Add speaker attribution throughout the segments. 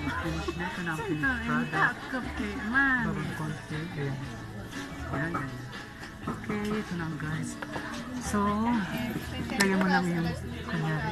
Speaker 1: Finish na. Ito na ang finished product. Babang konti. Ayan. Ayan, ayan. Okay, ito na guys. So, lagyan mo lang yung kunyari.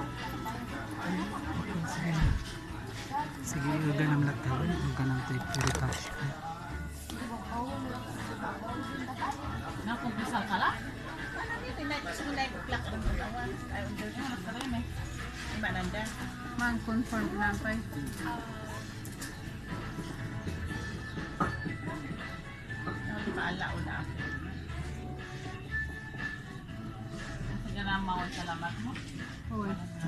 Speaker 1: Okay, sige na. Sige, ilagay naman na tayo. Ang ganang tayo. Puritage ka.
Speaker 2: Nakumpisa ka lang? Man-confirm lang pa. Paalaw na. Sige na mga salamat mo. Oo.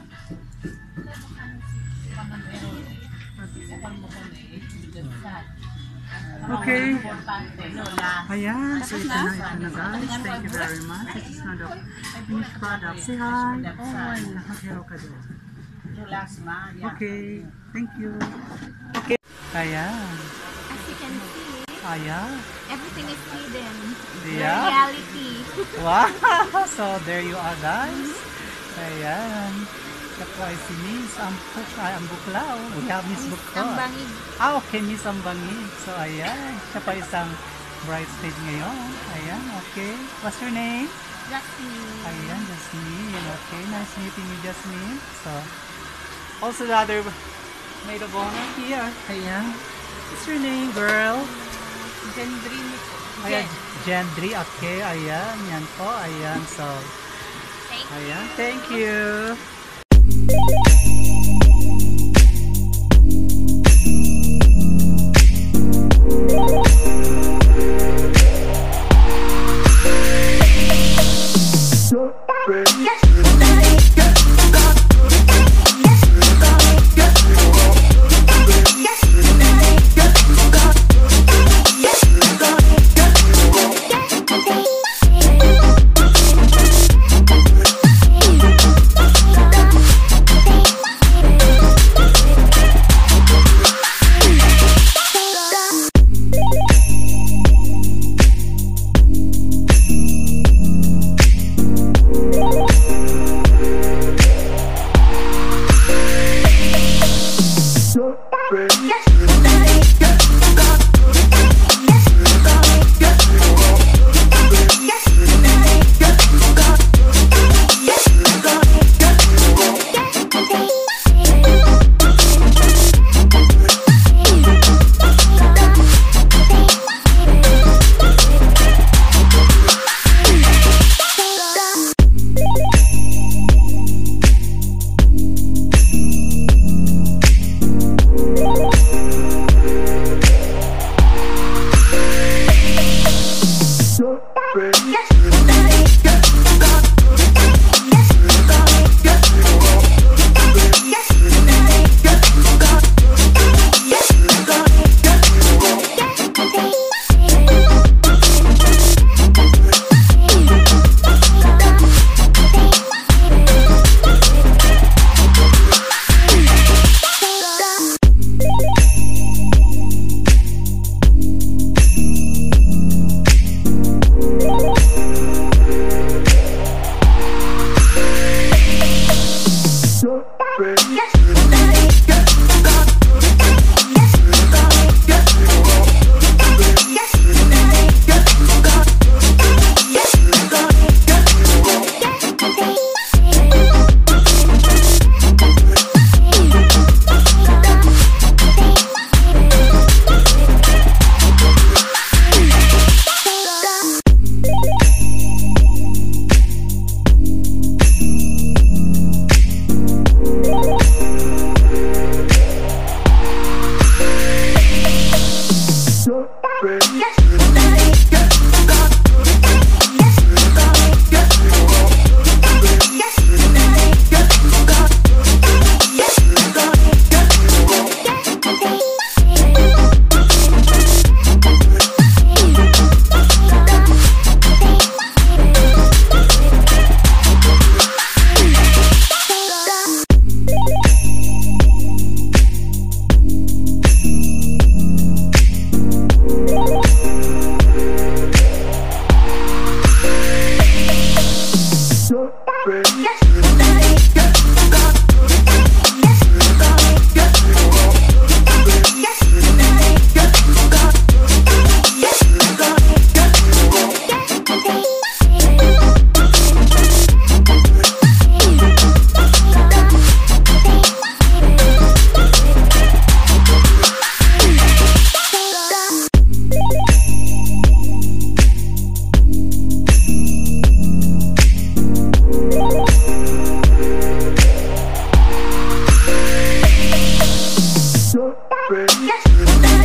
Speaker 1: Okay. Ayan. So, ito na guys. Thank you very much. This is not a finished product. Say hi. Oh, hello ka doon. Okay. Thank you. Okay. Ayan.
Speaker 3: As you can see,
Speaker 1: Ayan.
Speaker 3: everything is hidden.
Speaker 1: Yeah.
Speaker 3: Reality.
Speaker 1: Wow. So, there you are guys. Ayan. That was si Miss ang buklaw. We have Miss Buklaw.
Speaker 3: Ambangig.
Speaker 1: Ah, okay, Miss Ambangig. So, ayan. Siya pa isang bridesmaid ngayon. Ayan, okay. What's your name?
Speaker 3: Jasmine.
Speaker 1: Ayan, Jasmine. Okay, nice meeting you, Jasmine. So, also the other maid of honor here. Ayan. What's your name, girl?
Speaker 2: Gendry.
Speaker 1: Ayan, Gendry. Okay, ayan. Yan po. Ayan, so. Ayan, thank you.
Speaker 4: Yes.